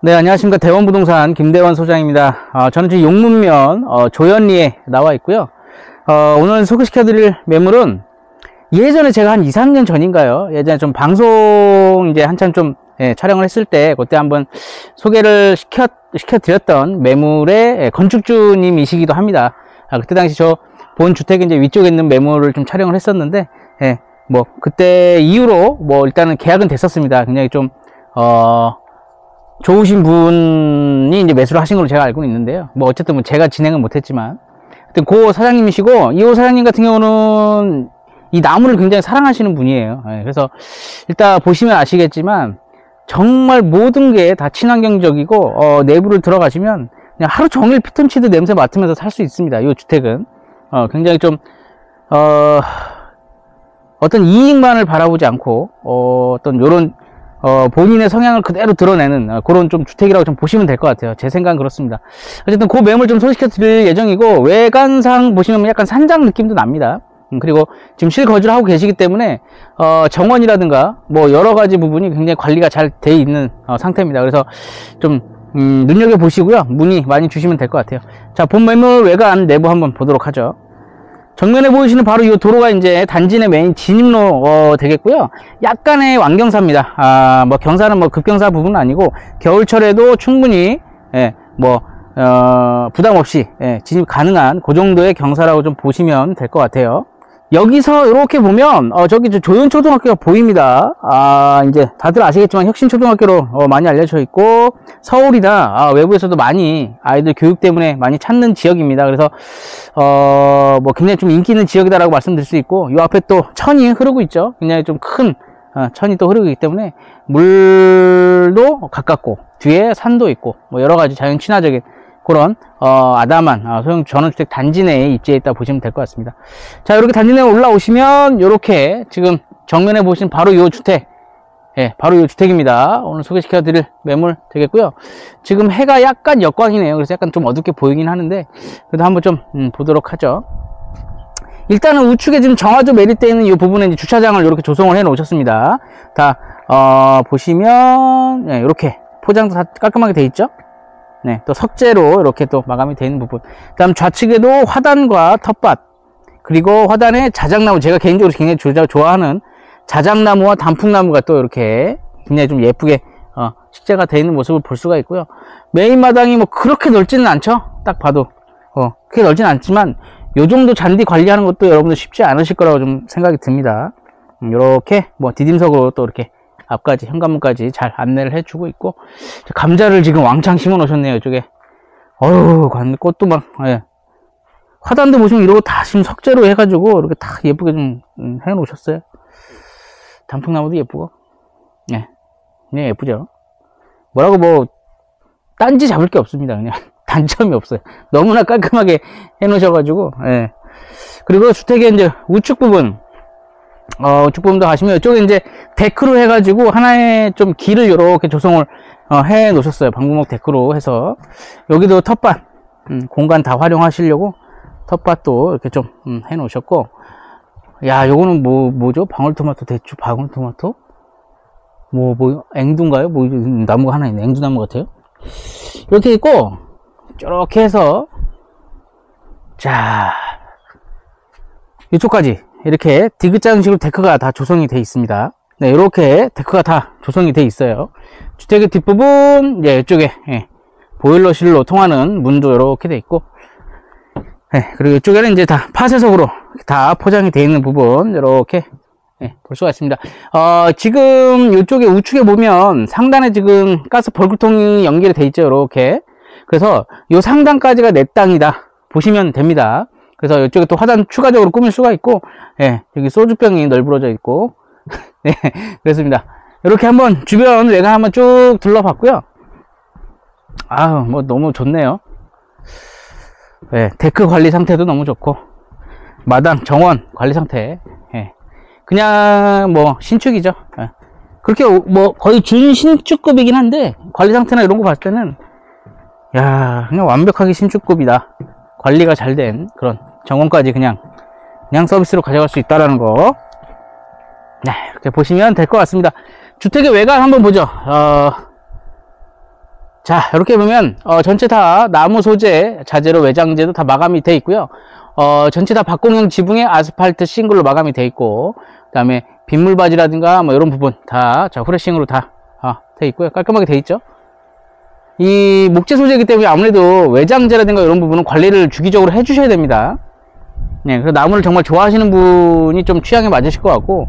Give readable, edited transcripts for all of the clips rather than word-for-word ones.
네, 안녕하십니까. 대원부동산 김대원 소장입니다. 저는 지금 용문면 조현리에 나와 있고요. 오늘 소개시켜드릴 매물은 예전에 제가 한 2, 3년 전인가요? 예전에 좀 방송 이제 한참 좀 촬영을 했을 때 그때 한번 소개를 시켜드렸던 매물의 건축주님이시기도 합니다. 그때 당시 저 본 주택 이제 위쪽에 있는 매물을 좀 촬영을 했었는데, 뭐 그때 이후로 뭐 일단은 계약은 됐었습니다. 굉장히 좀 좋으신 분이 이제 매수를 하신 걸로 제가 알고는 있는데요. 뭐 어쨌든 뭐 제가 진행은 못했지만, 하여튼 고 사장님이시고, 이호 사장님 같은 경우는 이 나무를 굉장히 사랑하시는 분이에요. 그래서 일단 보시면 아시겠지만 정말 모든 게 다 친환경적이고, 내부를 들어가시면 그냥 하루 종일 피톤치드 냄새 맡으면서 살 수 있습니다. 이 주택은 굉장히 좀 어떤 이익만을 바라보지 않고 어떤 요런 본인의 성향을 그대로 드러내는 그런 좀 주택이라고 좀 보시면 될 것 같아요. 제 생각은 그렇습니다. 어쨌든 그 매물 좀 소개시켜 드릴 예정이고, 외관상 보시면 약간 산장 느낌도 납니다. 그리고 지금 실거주를 하고 계시기 때문에 정원이라든가 뭐 여러 가지 부분이 굉장히 관리가 잘 돼 있는 상태입니다. 그래서 좀 눈여겨 보시고요, 문의 많이 주시면 될 것 같아요. 자, 본 매물 외관 내부 한번 보도록 하죠. 정면에 보이시는 바로 이 도로가 이제 단지 내 메인 진입로 되겠고요. 약간의 완경사입니다. 뭐 경사는 뭐 급경사 부분은 아니고 겨울철에도 충분히 부담 없이 진입 가능한 그 정도의 경사라고 좀 보시면 될 것 같아요. 여기서 이렇게 보면 저기 조연초등학교가 보입니다. 이제 다들 아시겠지만 혁신초등학교로 많이 알려져 있고, 서울이나 외부에서도 많이 아이들 교육 때문에 많이 찾는 지역입니다. 그래서 뭐 굉장히 좀 인기 있는 지역이다라고 말씀드릴 수 있고, 이 앞에 또 천이 흐르고 있죠. 굉장히 좀 큰 천이 또 흐르고 있기 때문에 물도 가깝고 뒤에 산도 있고 뭐 여러 가지 자연 친화적인 그런 아담한 소형 전원주택 단지 내에 입지해 있다 보시면 될 것 같습니다. 자, 이렇게 단지 내에 올라오시면 이렇게 지금 정면에 보시는 바로 이 주택, 바로 이 주택입니다. 오늘 소개시켜 드릴 매물 되겠고요. 지금 해가 약간 역광이네요. 그래서 약간 좀 어둡게 보이긴 하는데 그래도 한번 좀 보도록 하죠. 일단은 우측에 지금 정화조 매립되어 있는 이 부분에 이제 주차장을 이렇게 조성을 해 놓으셨습니다. 다 보시면 이렇게 포장도 다 깔끔하게 돼 있죠. 또 석재로 이렇게 또 마감이 되어 있는 부분. 다음 좌측에도 화단과 텃밭, 그리고 화단에 자작나무, 제가 개인적으로 굉장히 좋아하는 자작나무와 단풍나무가 또 이렇게 굉장히 좀 예쁘게 식재가 되어 있는 모습을 볼 수가 있고요. 메인 마당이 뭐 그렇게 넓지는 않죠. 딱 봐도 그렇게 넓지는 않지만 요 정도 잔디 관리하는 것도 여러분들 쉽지 않으실 거라고 좀 생각이 듭니다. 이렇게 뭐 디딤석으로 또 이렇게 앞까지 현관문까지 잘 안내를 해주고 있고, 감자를 지금 왕창 심어 놓으셨네요. 이쪽에 꽃도 막 화단도 보시면 이러고 다 지금 석재로 해가지고 이렇게 다 예쁘게 좀 해 놓으셨어요. 단풍나무도 예쁘고 그냥 예쁘죠. 뭐라고 뭐 딴지 잡을 게 없습니다. 그냥 단점이 없어요. 너무나 깔끔하게 해 놓으셔가지고. 그리고 주택의 이제 우측 부분, 우측 부분도 가시면 이쪽에 이제 데크로 해가지고 하나의 좀 길을 이렇게 조성을 해 놓으셨어요. 방부목 데크로 해서. 여기도 텃밭 공간 다 활용하시려고 텃밭도 이렇게 좀 해 놓으셨고, 야, 요거는 뭐죠? 방울토마토, 대추, 방울토마토, 앵두인가요? 나무가 하나 있네. 앵두나무 같아요. 이렇게 있고, 이렇게 해서, 자, 이쪽까지 이렇게 디귿자 형식으로 데크가 다 조성이 되어 있습니다. 이렇게 데크가 다 조성이 되어 있어요. 주택의 뒷부분, 이쪽에 보일러실로 통하는 문도 이렇게 되어 있고, 그리고 이쪽에는 이제 다 파쇄석으로 다 포장이 되어 있는 부분 이렇게 볼 수가 있습니다. 지금 이쪽에 우측에 보면 상단에 지금 가스 벌꿀통이 연결이 되어 있죠. 이렇게. 그래서 이 상단까지가 내 땅이다 보시면 됩니다. 그래서 이쪽에 또 화단 추가적으로 꾸밀 수가 있고, 여기 소주병이 널브러져 있고, 그렇습니다. 이렇게 한번 주변 외관 한번 쭉 둘러봤고요. 뭐 너무 좋네요. 데크 관리 상태도 너무 좋고, 마당 정원 관리 상태, 그냥 뭐 신축이죠. 그렇게 뭐 거의 준신축급이긴 한데 관리 상태나 이런 거 봤을 때는 그냥 완벽하게 신축급이다. 관리가 잘 된 그런 정원까지 그냥 서비스로 가져갈 수 있다라는 거, 이렇게 보시면 될 것 같습니다. 주택의 외관 한번 보죠. 자, 이렇게 보면 전체 다 나무 소재 자재로 외장재도 다 마감이 돼 있고요. 전체 다 박공형 지붕에 아스팔트 싱글로 마감이 돼 있고, 그 다음에 빗물바지라든가 뭐 이런 부분 다 자, 후레싱으로 다 돼 있고요. 깔끔하게 돼 있죠. 이 목재 소재이기 때문에 아무래도 외장재라든가 이런 부분은 관리를 주기적으로 해 주셔야 됩니다. 네, 그래서 나무를 정말 좋아하시는 분이 좀 취향에 맞으실 것 같고,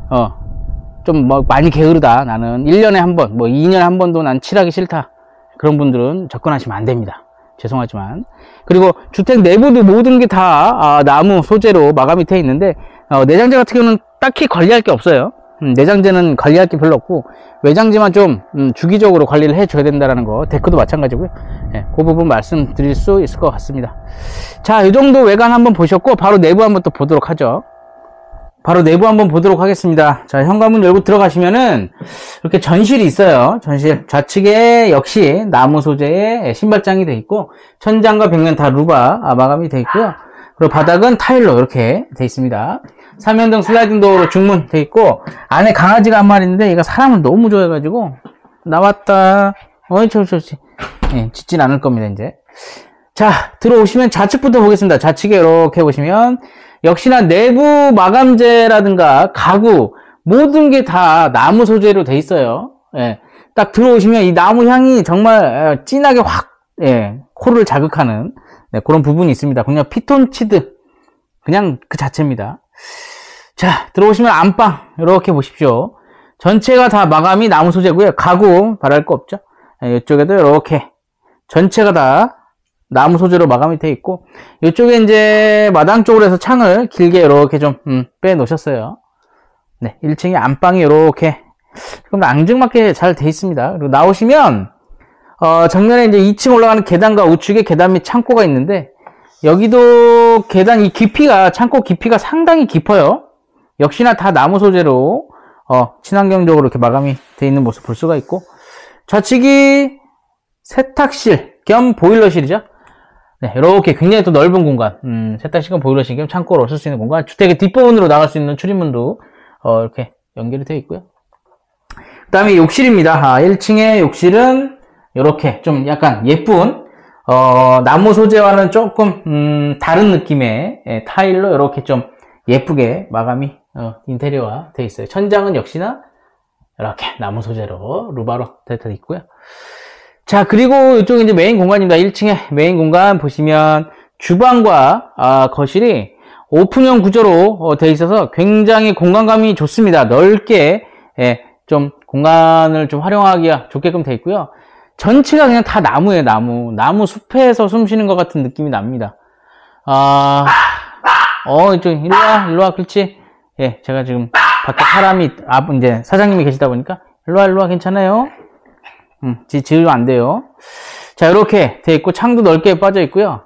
좀 뭐 많이 게으르다, 나는 1년에 한 번, 뭐 2년에 한 번도 난 칠하기 싫다, 그런 분들은 접근하시면 안 됩니다. 죄송하지만. 그리고 주택 내부도 모든 게 다 나무 소재로 마감이 되어 있는데, 내장재 같은 경우는 딱히 관리할 게 없어요. 내장재는 관리할 게 별로 없고, 외장재만 좀 주기적으로 관리를 해줘야 된다는 거. 데크도 마찬가지고요. 네, 그 부분 말씀드릴 수 있을 것 같습니다. 자, 이 정도 외관 한번 보셨고, 바로 내부 한번 또 보도록 하죠. 바로 내부 한번 보도록 하겠습니다. 자, 현관문 열고 들어가시면은 이렇게 전실이 있어요. 전실 좌측에 역시 나무 소재의 신발장이 되어 있고, 천장과 벽면 다 루바 마감이 되어 있고요. 그리고 바닥은 타일로 이렇게 되어 있습니다. 3연등 슬라이딩 도어로 중문 되어 있고, 안에 강아지가 한 마리 있는데 얘가 사람을 너무 좋아해가지고 나왔다, 옳지. 예, 짖진 않을 겁니다. 이제 자, 들어오시면 좌측부터 보겠습니다. 좌측에 이렇게 보시면 역시나 내부 마감재라든가 가구 모든 게 다 나무 소재로 되어 있어요. 예, 딱 들어오시면 이 나무 향이 정말 진하게 확, 코를 자극하는, 그런 부분이 있습니다. 그냥 피톤치드 그냥 그 자체입니다. 자, 들어오시면 안방 이렇게 보십시오. 전체가 다 마감이 나무 소재고요. 가구 바랄 거 없죠. 이쪽에도 이렇게 전체가 다 나무 소재로 마감이 되어 있고, 이쪽에 이제 마당 쪽으로 해서 창을 길게 이렇게 좀 빼 놓으셨어요. 네, 1층에 안방이 이렇게 조금 앙증맞게 잘 되어 있습니다. 그리고 나오시면 정면에 이제 2층 올라가는 계단과 우측에 계단 및 창고가 있는데, 여기도 계단 이 깊이가, 창고 깊이가 상당히 깊어요. 역시나 다 나무 소재로 친환경적으로 이렇게 마감이 되어 있는 모습 볼 수가 있고, 좌측이 세탁실 겸 보일러실이죠. 네, 이렇게 굉장히 또 넓은 공간, 세탁실 겸 보일러실 겸 창고로 쓸 수 있는 공간, 주택의 뒷부분으로 나갈 수 있는 출입문도 이렇게 연결이 되어 있고요. 그 다음에 욕실입니다. 1층의 욕실은 이렇게 좀 약간 예쁜 나무 소재와는 조금 다른 느낌의 타일로 이렇게 좀 예쁘게 마감이 인테리어화 되어 있어요. 천장은 역시나 이렇게 나무 소재로 루바로 되어 있고요. 자, 그리고 이쪽이 이제 메인 공간입니다. 1층에 메인 공간 보시면 주방과 거실이 오픈형 구조로 되어 있어서 굉장히 공간감이 좋습니다. 넓게 좀 공간을 좀 활용하기가 좋게끔 되어 있고요. 전체가 그냥 다 나무예요. 나무 숲에서 숨 쉬는 것 같은 느낌이 납니다. 이쪽 일로와 그렇지. 예, 제가 지금 밖에 사람이 이제 사장님이 계시다 보니까 일로와 괜찮아요. 지으면 안 돼요. 자, 이렇게 돼 있고 창도 넓게 빠져 있고요.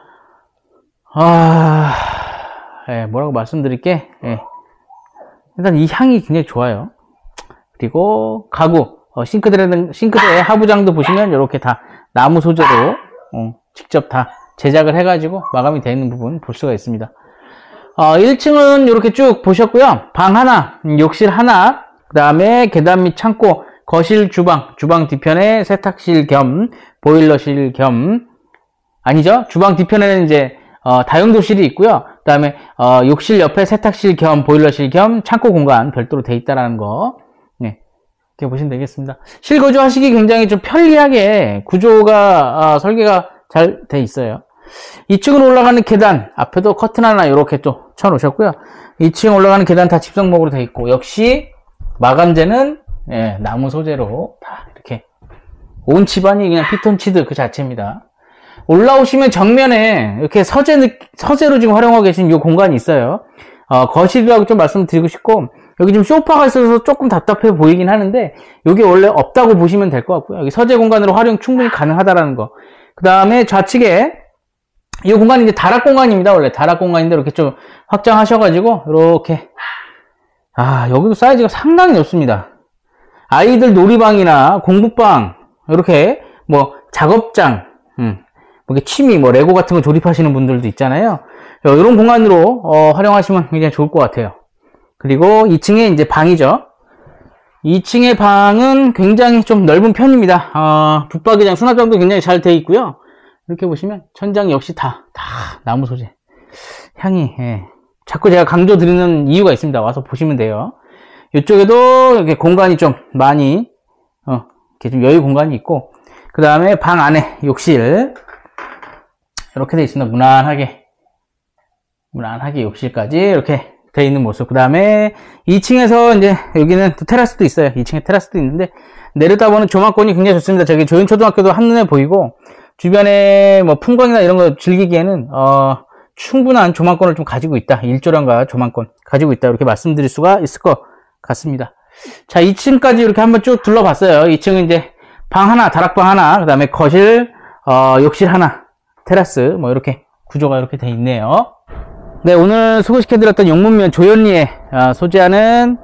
뭐라고 말씀드릴게. 일단 이 향이 굉장히 좋아요. 그리고 가구, 싱크대 하부장도 보시면 이렇게 다 나무 소재로 직접 다 제작을 해가지고 마감이 되어 있는 부분 볼 수가 있습니다. 1층은 이렇게 쭉 보셨고요. 방 하나, 욕실 하나, 그 다음에 계단 및 창고, 거실, 주방 뒤편에 세탁실 겸 보일러실 겸, 아니죠, 주방 뒤편에는 이제 다용도실이 있고요. 그 다음에 욕실 옆에 세탁실 겸 보일러실 겸 창고 공간 별도로 되어 있다라는 거, 네, 이렇게 보시면 되겠습니다. 실거주 하시기 굉장히 좀 편리하게 구조가 설계가 잘 돼 있어요. 2층으로 올라가는 계단 앞에도 커튼 하나 이렇게 또 쳐 놓으셨고요. 2층 올라가는 계단 다 집성목으로 되어 있고, 역시 마감재는 나무 소재로 다 이렇게 온 집안이 그냥 피톤치드 그 자체입니다. 올라오시면 정면에 이렇게 서재로 지금 활용하고 계신 이 공간이 있어요. 거실이라고 좀 말씀드리고 싶고, 여기 지금 소파가 있어서 조금 답답해 보이긴 하는데, 여기 원래 없다고 보시면 될 것 같고요. 여기 서재 공간으로 활용 충분히 가능하다라는 거. 그 다음에 좌측에 이 공간이 이제 다락 공간입니다. 원래 다락 공간인데 이렇게 좀 확장하셔가지고 이렇게, 여기도 사이즈가 상당히 넓습니다. 아이들 놀이방이나 공부방, 이렇게 뭐 작업장, 뭐 취미, 뭐 레고 같은 거 조립하시는 분들도 있잖아요. 이런 공간으로 활용하시면 굉장히 좋을 것 같아요. 그리고 2층에 이제 방이죠. 2층의 방은 굉장히 좀 넓은 편입니다. 붙박이장, 수납장도 굉장히 잘 되어 있고요. 이렇게 보시면 천장 역시 다 나무 소재. 향이, 예. 자꾸 제가 강조 드리는 이유가 있습니다. 와서 보시면 돼요. 이쪽에도 이렇게 공간이 좀 많이, 이렇게 좀 여유 공간이 있고, 그 다음에 방 안에 욕실. 이렇게 되어 있습니다. 무난하게 욕실까지 이렇게 되어 있는 모습. 그 다음에 2층에서 이제 여기는 또 테라스도 있어요. 2층에 테라스도 있는데 내려다보는 조망권이 굉장히 좋습니다. 저기 조연초등학교도 한눈에 보이고 주변에 뭐 풍광이나 이런 거 즐기기에는 충분한 조망권을 좀 가지고 있다. 일조량과 조망권 가지고 있다. 이렇게 말씀드릴 수가 있을 것 같습니다. 자, 2층까지 이렇게 한번 쭉 둘러봤어요. 2층은 이제 방 하나, 다락방 하나, 그 다음에 거실, 욕실 하나, 테라스, 뭐 이렇게 구조가 이렇게 돼 있네요. 네, 오늘 소개시켜드렸던 용문면 조연리에 소재하는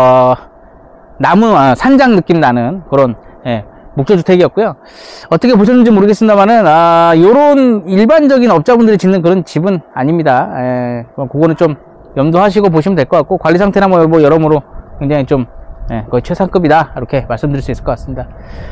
나무 산장 느낌 나는 그런 목조주택이었고요. 어떻게 보셨는지 모르겠습니다만은 요런 일반적인 업자분들이 짓는 그런 집은 아닙니다. 그거는 좀 염두하시고 보시면 될 것 같고, 관리 상태나 뭐 여러모로 굉장히 좀 거의 최상급이다, 이렇게 말씀드릴 수 있을 것 같습니다.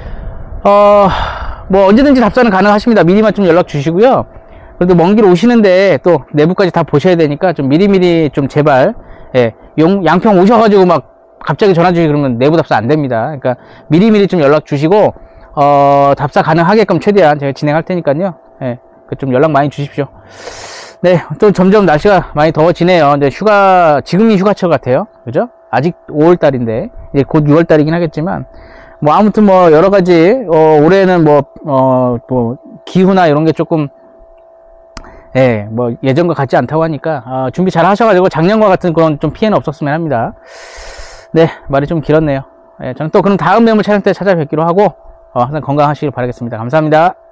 뭐 언제든지 답사는 가능하십니다. 미리만 좀 연락 주시고요. 그래도 먼 길 오시는데 또 내부까지 다 보셔야 되니까 좀 미리미리 좀 제발, 양평 오셔가지고 막 갑자기 전화 주시 그러면 내부 답사 안 됩니다. 그러니까 미리미리 좀 연락 주시고, 답사 가능하게끔 최대한 제가 진행할 테니까요. 좀 연락 많이 주십시오. 네, 또 점점 날씨가 많이 더워지네요. 이제 지금이 휴가철 같아요. 그죠? 아직 5월달인데, 이제 곧 6월달이긴 하겠지만, 뭐 아무튼 뭐 여러 가지, 올해는 뭐 기후나 이런 게 조금, 뭐 예전과 같지 않다고 하니까 준비 잘 하셔가지고 작년과 같은 그런 좀 피해는 없었으면 합니다. 네, 말이 좀 길었네요. 저는 또 그럼 다음 매물 촬영 때 찾아뵙기로 하고 항상 건강하시길 바라겠습니다. 감사합니다.